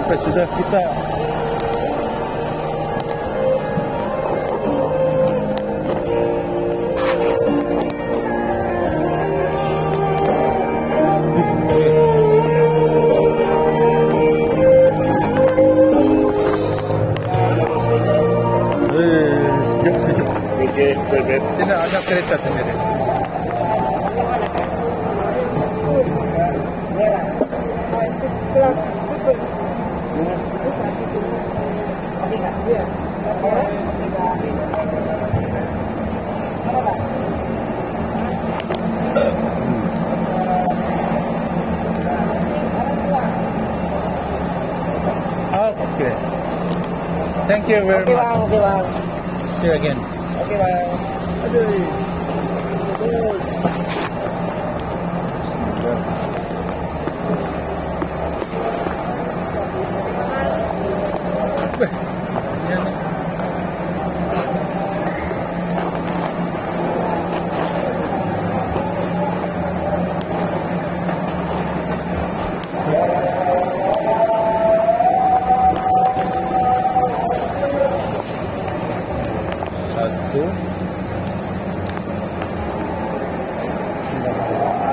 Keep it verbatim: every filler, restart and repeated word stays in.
sampai sudah kita tidak ada kereta sendiri. Okay. Thank you very Oke much. bang, oke bang. See you again. Oke bang. Aduh. Terus. Weh, ini nih. Satu.